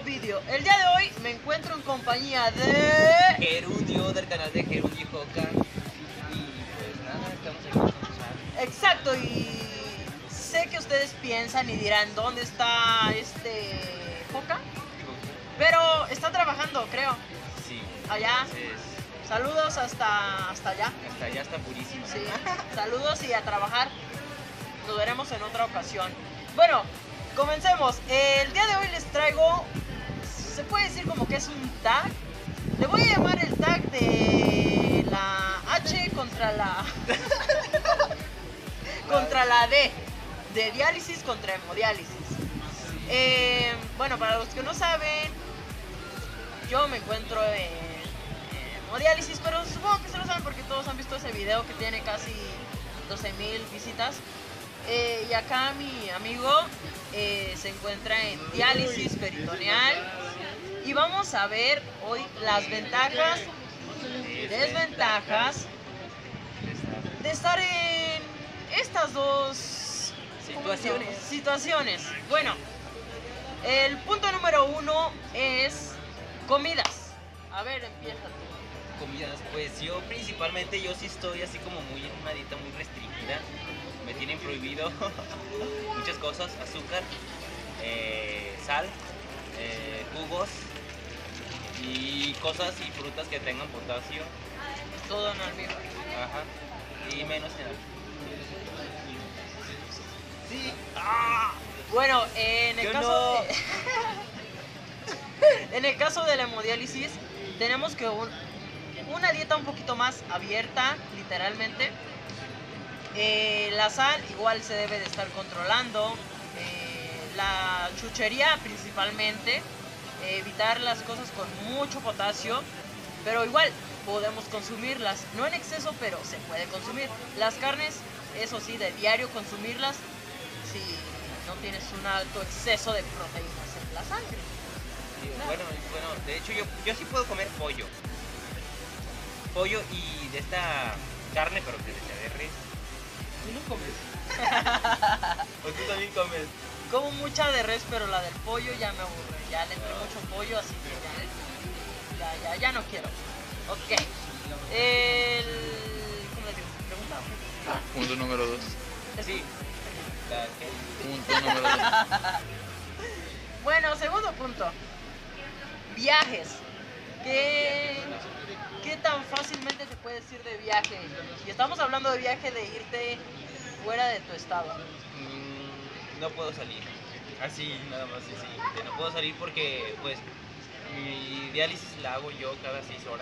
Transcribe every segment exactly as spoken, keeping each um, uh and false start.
video. El día de hoy me encuentro en compañía de Gerundio, del canal de Gerundio Joca. Y pues nada, estamos aquí con Sal. Exacto, y sé que ustedes piensan y dirán, ¿dónde está este Joca? Pero está trabajando, creo. Sí. Allá. Entonces, Saludos hasta, hasta allá. hasta allá está purísimo. Sí. Saludos y a trabajar. Nos veremos en otra ocasión. Bueno, comencemos. El día de hoy les traigo, se puede decir como que es un tag. Le voy a llamar el tag de la H contra la contra la D, de diálisis contra hemodiálisis. Eh, bueno, para los que no saben, yo me encuentro en hemodiálisis, pero supongo que se lo saben porque todos han visto ese video que tiene casi doce mil visitas. Eh, y acá mi amigo eh, se encuentra en diálisis peritoneal. Y vamos a ver hoy las ventajas y desventajas de estar en estas dos Situaciones. situaciones. Bueno, el punto número uno es comidas. A ver, empieza tú. Comidas, pues yo principalmente, yo sí estoy así como muy en una dieta muy restringida. Me tienen prohibido muchas cosas, azúcar, eh, sal, eh, jugos y cosas y frutas que tengan potasio. Todo en almíbar. Ajá. Y menos en almíbar. Sí. Ah. Bueno, en el Yo caso no. de... en el caso de la hemodiálisis tenemos que un... una dieta un poquito más abierta, literalmente. Eh, la sal igual se debe de estar controlando. Eh, la chuchería principalmente. Eh, evitar las cosas con mucho potasio. Pero igual podemos consumirlas. No en exceso, pero se puede consumir. Las carnes, eso sí, de diario consumirlas. Si no tienes un alto exceso de proteínas en la sangre. Sí, bueno, bueno, de hecho yo, yo sí puedo comer pollo. Pollo y de esta carne, pero que sea de res. ¿Tú no comes? ¿O tú también comes? Como mucha de res, pero la del pollo ya me aburre. Ya le entré mucho pollo, así que ya, ya, ya, ya no quiero. Ok. El... ¿Cómo le digo? ¿Pregunta? Punto número dos. Sí. La que- Punto número dos. Bueno, segundo punto. Viajes. ¿Qué, ¿Qué tan fácilmente te puedes ir de viaje? Y estamos hablando de viaje de irte fuera de tu estado. Mm, no puedo salir. Así, nada más así. Que no puedo salir porque, pues, mi diálisis la hago yo cada seis horas.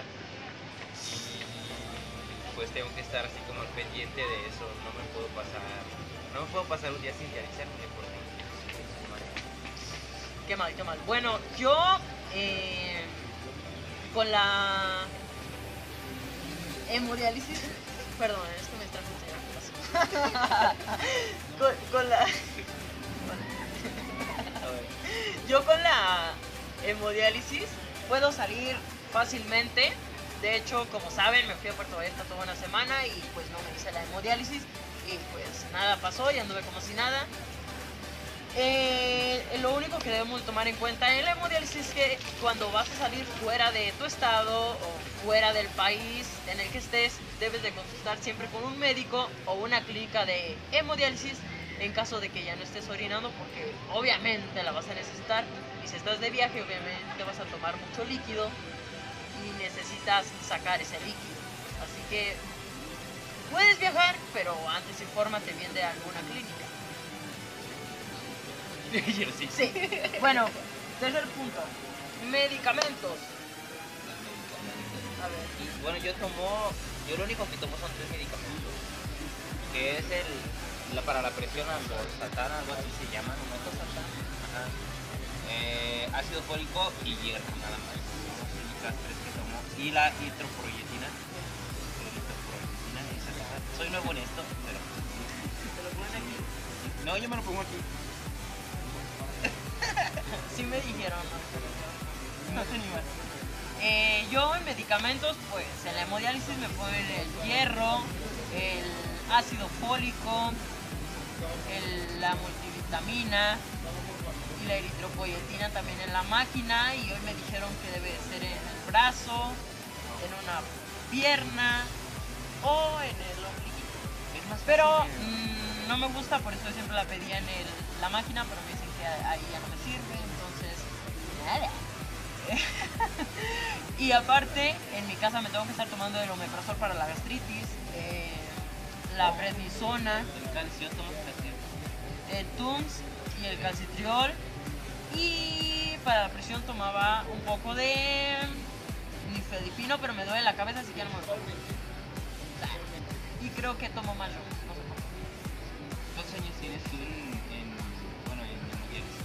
Y pues tengo que estar así como al pendiente de eso. No me puedo pasar. No me puedo pasar un día sin dializarme porque. Qué mal, qué mal. Bueno, yo eh, con la hemodiálisis, perdón, es que me está funcionando. con, con la yo con la hemodiálisis puedo salir fácilmente. De hecho, como saben, me fui a Puerto Vallarta toda una semana y pues no me hice la hemodiálisis y pues nada pasó y anduve como si nada. Eh, lo único que debemos tomar en cuenta en la hemodiálisis es que cuando vas a salir fuera de tu estado o fuera del país en el que estés, debes de consultar siempre con un médico o una clínica de hemodiálisis en caso de que ya no estés orinando, porque obviamente la vas a necesitar, y si estás de viaje obviamente vas a tomar mucho líquido y necesitas sacar ese líquido. Así que puedes viajar, pero antes infórmate bien de alguna clínica. Yo sí. Sí. Bueno, tercer punto. Medicamentos. A ver. Y, bueno, yo tomo. Yo lo único que tomo son tres medicamentos. Que es el. La, para la presión, losartán, algo así se llama, ¿no? Losartán. Ajá. Eh, ácido fólico y hierro, nada más. Son las tres que tomo. Y la hitroproyetina. Hitroproyetina, esa cosa. Soy nuevo en esto, pero. ¿Te lo ponen aquí? No, yo me lo pongo aquí. Sí me dijeron, ¿no? No te animas. Eh, yo en medicamentos, pues en la hemodiálisis me ponen el hierro, el ácido fólico, el- la multivitamina y y la eritropoyetina también en la máquina, y hoy me dijeron que debe ser en el brazo, en una pierna o en el ombliguito. Es más Pero fácil. mmm, no me gusta, por eso siempre la pedía en el, la máquina, pero me dicen que ahí ya no me sirve, entonces nada. Y aparte, en mi casa me tengo que estar tomando el omeprazol para la gastritis, eh, la prednisona, El calcio, tomas calcio. el Tums y el calcitriol. Y para la presión tomaba un poco de nifedipino, pero me duele la cabeza, así que ya no me lo tomo. Y creo que tomo más yo, no sé por qué. ¿Cuántos años tienes tú en, en bueno, en hemodiálisis?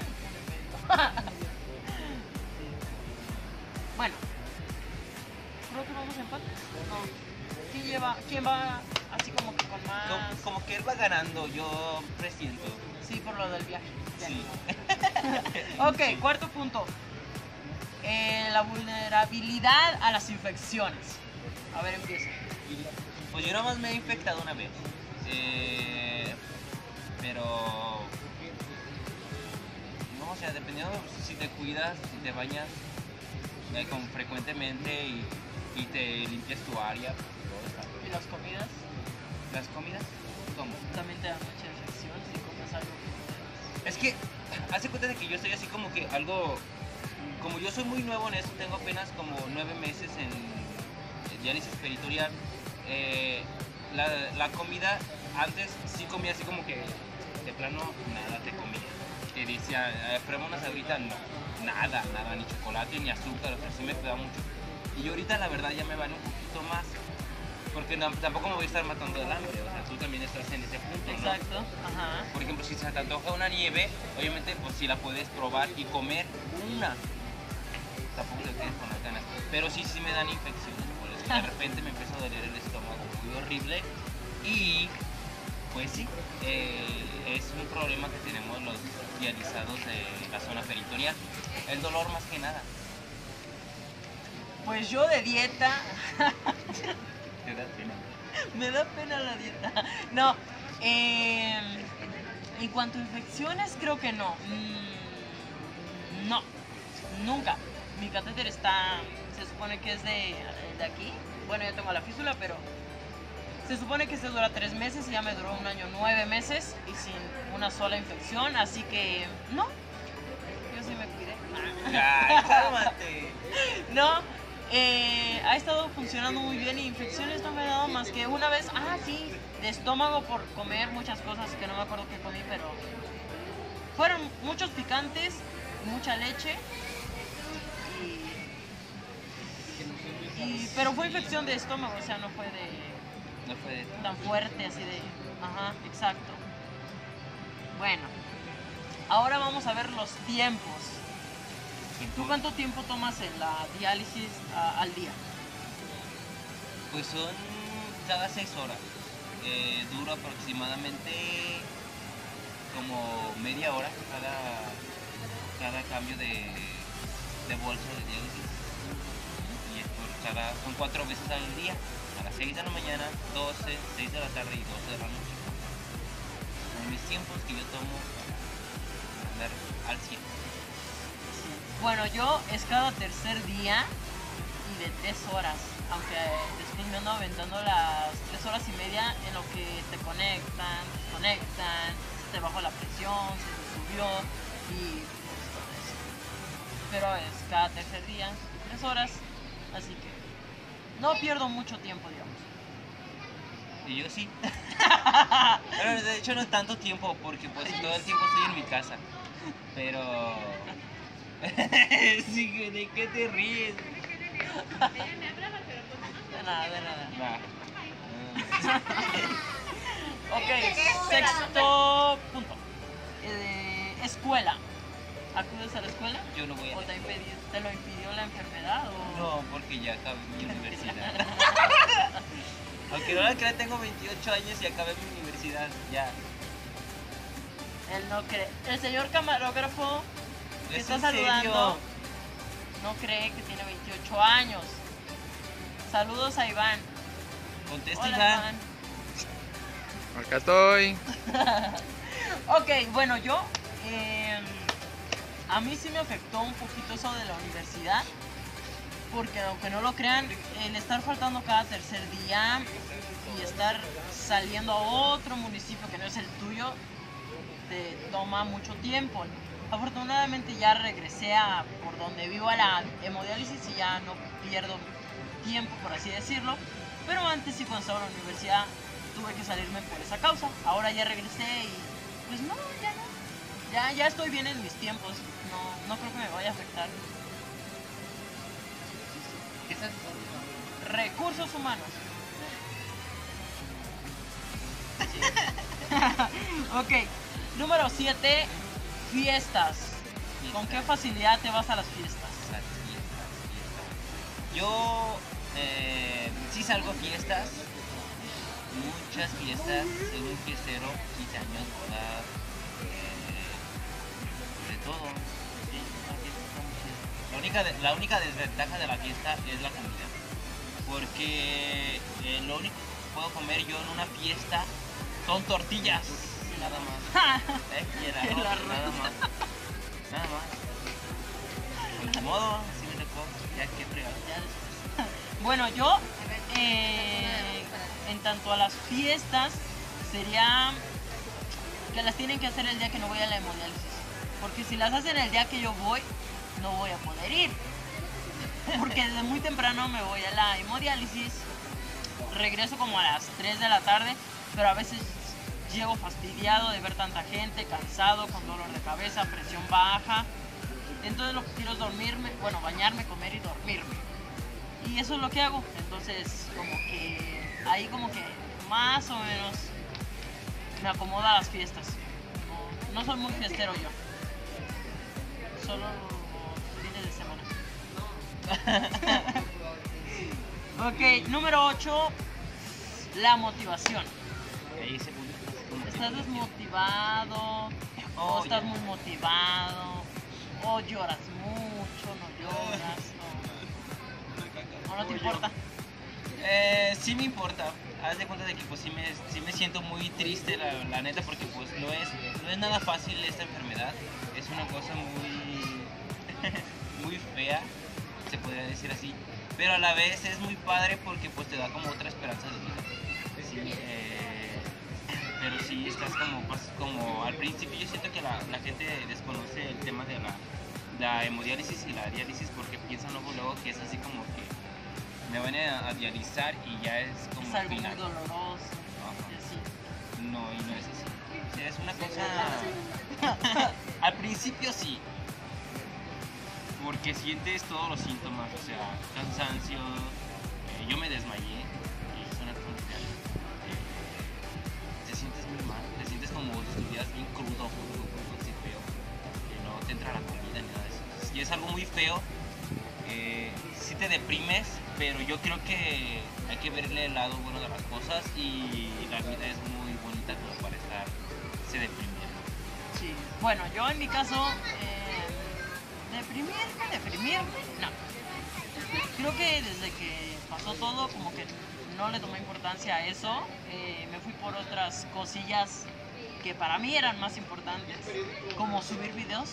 Bueno, creo que vamos a empate. No. ¿Quién lleva, quién va así como que con más? Como, como que él va ganando, yo presiento. Sí, por lo del viaje. Ya. Sí. Ok, cuarto punto. Eh, la vulnerabilidad a las infecciones. A ver, empieza. Pues yo nomás me he infectado una vez. Eh, pero... No, o sea, dependiendo si te cuidas, si te bañas eh, con frecuentemente y, y te limpias tu área, pues, todo está bien. ¿Y las comidas? ¿Las comidas? ¿Cómo? También te dan mucha infección si comes algo que no debes. Es que, hace cuenta de que yo estoy así como que algo... Como yo soy muy nuevo en eso, tengo apenas como nueve meses en diálisis peritoneal. Eh, la, la comida, antes sí comía así como que de plano nada te comía. Te decía, eh, prueba una sabrita, no, nada, nada, ni chocolate, ni azúcar, o sea, sí me cuidaba mucho. Y ahorita la verdad ya me vale un poquito más, porque no, tampoco me voy a estar matando del hambre, o sea, tú también estás en ese punto, ¿no? Exacto, ajá. Por ejemplo, si se te antoja una nieve, obviamente pues si la puedes probar y comer una. Tampoco te quedes con las ganas. Pero sí, sí me dan infecciones. Por eso de repente me empieza a doler el estómago muy horrible. Y pues sí, eh, es un problema que tenemos los dializados de la zona peritoneal. El dolor más que nada. Pues yo de dieta, ¿Te da pena? me da pena la dieta. No, eh, en cuanto a infecciones, creo que no. Mm, no, nunca. Mi catéter está, se supone que es de, de aquí. Bueno, yo tengo la fístula, pero se supone que se dura tres meses y ya me duró un año, nueve meses y sin una sola infección. Así que, no, yo sí me cuidé. ¡Ay, cálmate! No, eh, ha estado funcionando muy bien y infecciones no me he dado más que una vez, ah, sí, de estómago por comer muchas cosas que no me acuerdo qué comí, pero fueron muchos picantes, mucha leche. Y, y- pero fue infección de estómago, o sea, no fue de No fue de... tan fuerte, así de, ajá, exacto. Bueno, ahora vamos a ver los tiempos. ¿Tú cuánto tiempo tomas en la diálisis a- al día? Pues son cada seis horas. Eh, dura aproximadamente como media hora cada, cada cambio de, de bolsa de diálisis. Y es por cada, son cuatro veces al día. A las seis de la mañana, doce, seis de la tarde y doce de la noche. Son mis tiempos que yo tomo para andar al cien. Bueno, yo es cada tercer día y de tres horas, aunque después me ando aventando las tres horas y media en lo que te conectan, desconectan, se te bajó la presión, se te subió y pues todo eso. Pero es cada tercer día, tres horas, así que no pierdo mucho tiempo, digamos. Y yo sí. Bueno, de hecho no tanto tiempo porque pues todo el tiempo estoy en mi casa. Pero... sí, ¿de qué te ríes? De nada, de nada. Va. Ok, sexto punto. Eh, escuela. ¿Acudes a la escuela? Yo no voy a ¿O la te, escuela. impedi- te lo impidió la enfermedad? O... No, porque ya acabé mi universidad. Aunque no la crea, tengo veintiocho años y acabé mi universidad. Ya. Él no cree. El señor camarógrafo que ¿Es está en saludando serio? no cree que tiene veintiocho años. Saludos a Iván. Contesta, Hola, Iván. Acá estoy. Ok, bueno, yo eh, a mí sí me afectó un poquito eso de la universidad, porque aunque no lo crean, el estar faltando cada tercer día y estar saliendo a otro municipio que no es el tuyo, te toma mucho tiempo. Afortunadamente ya regresé a por donde vivo a la hemodiálisis y ya no pierdo tiempo, por así decirlo, pero antes sí, cuando estaba en la universidad, tuve que salirme por esa causa. Ahora ya regresé y pues no, ya no. Ya, ya estoy bien en mis tiempos. No, no creo que me vaya a afectar. ¿Qué estás? Recursos humanos. Ok. Número siete. Fiestas. ¿Con qué facilidad te vas a las fiestas? Las fiestas, fiestas. Yo eh, sí salgo a fiestas. Muchas fiestas. Soy un fiestero. quince años, bodas. Eh, de todo. Sí, una fiesta está muy chida. La única, de- la única desventaja de la fiesta es la comida. Porque eh, lo único que puedo comer yo en una fiesta son tortillas. Nada más. Eh, y el arroz, El arroz. nada más. Nada más. Ni modo, así me tocó. Ya que fregado. Ya después. Bueno, yo eh, en tanto a las fiestas sería que las tienen que hacer el día que no voy a la hemodiálisis, porque si las hacen el día que yo voy, no voy a poder ir, porque desde muy temprano me voy a la hemodiálisis, regreso como a las tres de la tarde, pero a veces llego fastidiado de ver tanta gente, cansado, con dolor de cabeza, presión baja. Entonces lo que quiero es dormirme, bueno, bañarme, comer y dormirme. Y eso es lo que hago. Entonces como que ahí como que más o menos me acomoda a las fiestas. No, no soy muy fiestero yo. Solo los fines de semana. Ok, número ocho. La motivación. Ahí se puso como que- ¿Estás desmotivado? ¿O Oh, estás ya. muy motivado? ¿O lloras mucho? ¿No lloras? ¿O, o no te importa? Eh, sí me importa. Haz de cuenta de que pues sí me, sí me siento muy triste, la, la neta, porque pues no es, no es nada fácil esta enfermedad. Es una cosa muy, muy fea, se podría decir así. Pero a la vez es muy padre porque pues te da como otra esperanza de vida. Sí, eh, pero sí estás como, pues, como al principio yo siento que la, la gente desconoce el tema de la, la hemodiálisis y la diálisis porque piensan luego, luego que es así como que me van a, a dializar y ya es como Es algo muy final. doloroso. Ajá. Y así. No, y no es así. O sea, es una cosa... Al principio sí. Porque sientes todos los síntomas, o sea, cansancio, eh, yo me desmayé, y es una cosa real. Eh, te sientes muy mal, te sientes como si estuvieras bien crudo, crudo, crudo, así feo, que no te entra la comida ni nada de eso. Y es algo muy feo, eh, sí te deprimes, pero yo creo que hay que verle el lado bueno de las cosas y la vida es muy bonita como para estarse deprimiendo. Sí. Bueno, yo en mi caso, eh, deprimirme, deprimirme, no. Creo que desde que pasó todo, como que no le tomé importancia a eso. Eh, me fui por otras cosillas que para mí eran más importantes, como subir videos.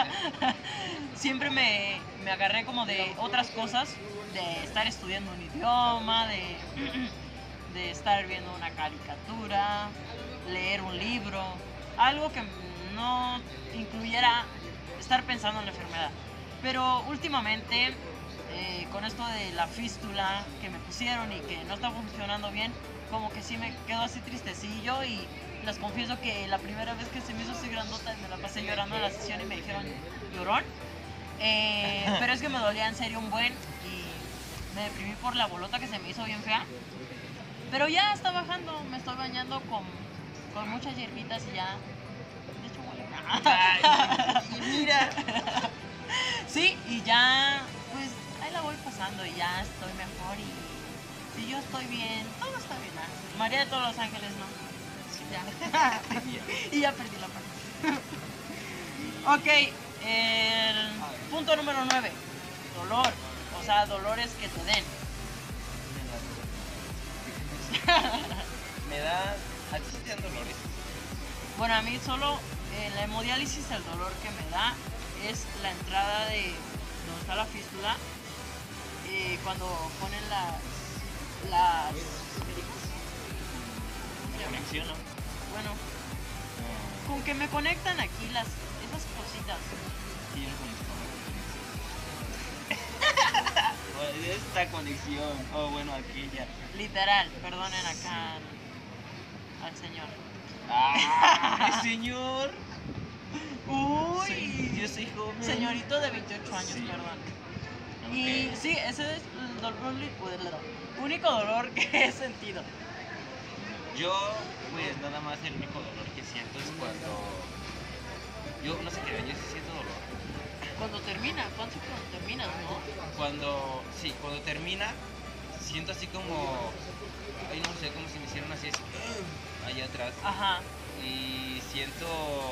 Siempre me, me agarré como de otras cosas, de estar estudiando un idioma, de, de estar viendo una caricatura, leer un libro, algo que no incluyera estar pensando en la enfermedad. Pero últimamente, eh, con esto de la fístula que me pusieron y que no está funcionando bien, como que sí me quedo así tristecillo y les confieso que la primera vez que se me hizo así grandota me la pasé llorando en la sesión y me dijeron llorón. Eh, pero es que me dolía en serio un buen y me deprimí por la bolota que se me hizo bien fea. Pero ya está bajando, me estoy bañando con, con muchas hierbitas y ya. De hecho, huele. Ay, mira. Sí, y ya, pues ahí la voy pasando y ya estoy mejor y si yo estoy bien, todo está bien. ¿Ah? María de todos los ángeles, no. Sí, ya. Y ya perdí la parte. Ok, el punto número nueve, dolor, o sea, dolores que te den. Me da... ¿A ti sí te dan dolores? Bueno, a mí solo en la hemodiálisis el dolor que me da es la entrada de donde está la fístula, eh, cuando ponen las las Conexión, ¿no? bueno, No. con que me conectan aquí las esas cositas. Sí, yo no conozco. Esta conexión, oh bueno, aquella. Literal, perdonen acá al, al señor. ¡Ah! ¡Señor! Uy, Soy- yo soy joven. señorito de veintiocho años, Sí. perdón. Ok. Y sí, ese es el dolor, el único dolor que he sentido. Yo, pues nada más el único dolor que siento es cuando. Yo no sé qué, yo sí siento dolor. Cuando termina, ¿cuánto cuando terminas, no? Cuando. Sí, cuando termina, siento así como. Ay, no sé, como si me hicieran así, así allá atrás. Ajá. Y siento.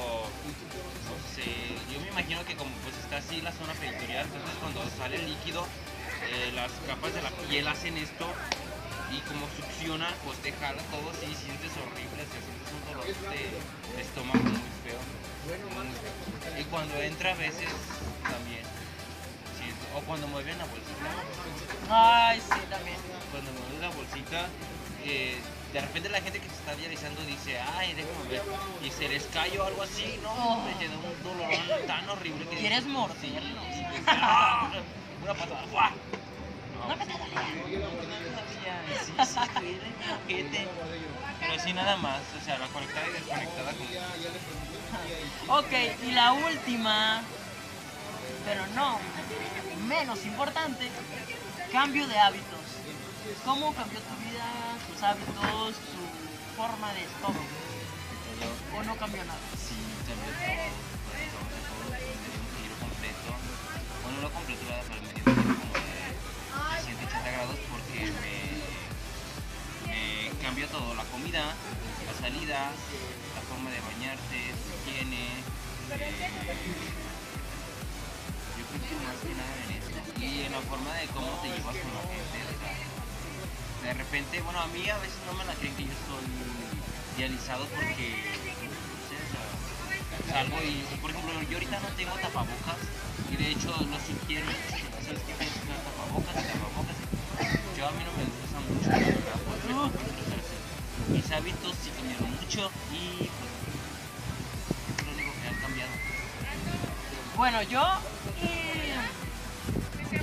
No sé, yo me imagino que como pues está así la zona peritoneal, entonces cuando sale el líquido, eh, las capas de la piel hacen esto. Y como succiona, pues te jala todo así, sientes horrible, te sientes un dolor de, de estómago muy feo, muy feo. Y cuando entra a veces también siento, o cuando mueven la bolsita, Ay, sí, también. cuando mueven la bolsita, eh, de repente la gente que se está dializando dice, ay, déjame ver, y se les cae o algo así, no, Oh. me queda un dolor tan horrible que ¿Quieres dices, morderlo? sí, ¡ah! Una patada, ¡guau! No que te dolía. Sí, sí, duele, ojete. Pero sí, nada más. O sea, la conectada y desconectada. Como... Ok, y la última, pero no menos importante, cambio de hábitos. ¿Cómo cambió tu vida, tus hábitos, tu forma de todo? ¿O no cambió nada? Sí, cambió todo. Todo, todo, me dio un giro completo. Bueno, no completo, ¿verdad? Pero me dio un giro como de ciento ochenta grados porque me, me cambió todo. La comida, la salida, la forma de bañarte, tu higiene. Eh, yo creo que más que nada en esto. Y en la forma de cómo te llevas con la gente. O sea, de repente, bueno, a mí a veces no me la creen que yo soy dializado porque, no sé, o sea, salgo y, por ejemplo, yo ahorita no tengo tapabocas y de hecho lo sugiero, ¿sabes qué? Tienes que usar tapabocas y tapabocas. Yo a mí no me gusta mucho, la verdad, porque no quiero ser así. Mis hábitos sí cambiaron mucho y pues es lo único que han cambiado. Bueno, yo... Y...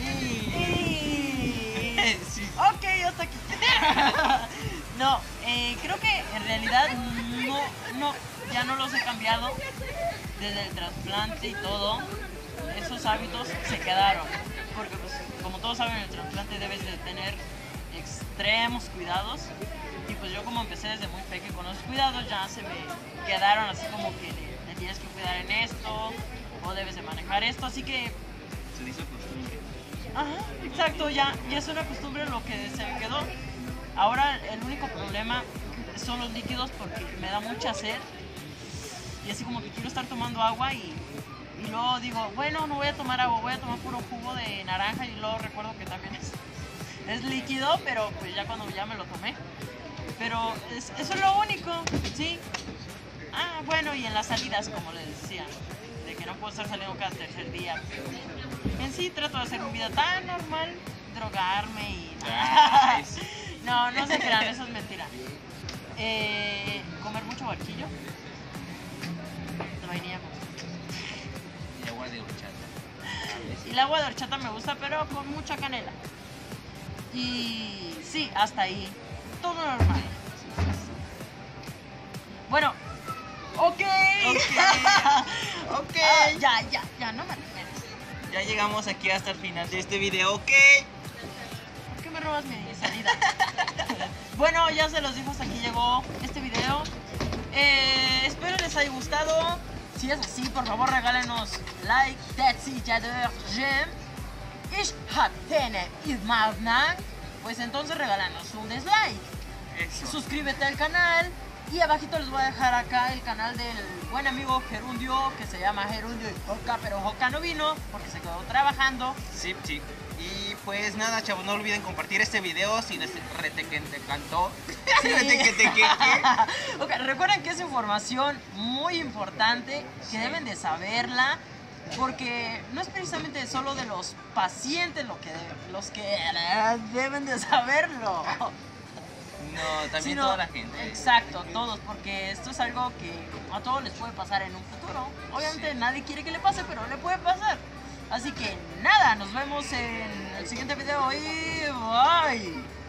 y- Sí. Ok, hasta aquí. No, eh, creo que en realidad no, no, ya no los he cambiado desde el trasplante y todo. Esos hábitos se quedaron. Porque pues, como todos saben, en el trasplante debes de tener extremos cuidados. Y pues yo como empecé desde muy pequeño con los cuidados, ya se me quedaron así como que te tienes que cuidar en esto, o debes de manejar esto, así que... Se le hizo costumbre. Ajá, exacto, ya, ya es una costumbre lo que se me quedó. Ahora el único problema son los líquidos porque me da mucha sed y así como que quiero estar tomando agua y, y luego digo, bueno, no voy a tomar agua, voy a tomar puro jugo de naranja y luego recuerdo que también es, es líquido, pero pues ya cuando ya me lo tomé. Pero es- eso es lo único, sí. Ah, bueno, y en las salidas, como les decía, de que no puedo estar saliendo cada tercer día. En sí trato de hacer mi vida tan normal, drogarme y... Ay, sí. No, no se crean, eso es mentira. Eh, comer mucho barquillo. De vainilla con Y agua de horchata. Y el agua de horchata me gusta, pero con mucha canela. Y sí, hasta ahí. Todo normal. Bueno, ok. Ok. Ah, ya, ya, ya, no me remedes. Ya llegamos aquí hasta el final de este video, ¿ok? ¿Por qué me robas mi salida? Bueno, ya se los dijo, hasta aquí llegó este video. Eh, espero les haya gustado. Si es así, por favor regálenos like. Tetsi Jader Gem. Ich hat Tene Idmavnan. Pues entonces regálanos un dislike. Eso. Suscríbete al canal. Y abajito les voy a dejar acá el canal del buen amigo Gerundio, que se llama Gerundio y Joca, pero Joca no vino porque se quedó trabajando. Sí, sí. Y pues nada, chavos, no olviden compartir este video si les retequente encantó. Sí. Retequetequeque. Ok, recuerden que es información muy importante, que deben de saberla. porque no es precisamente solo de los pacientes lo que deben, los que eh, deben de saberlo. No, también Sino- toda la gente. Exacto, todos, porque esto es algo que a todos les puede pasar en un futuro. Obviamente Sí. nadie quiere que le pase, pero le puede pasar. Así que nada, nos vemos en el siguiente video y bye.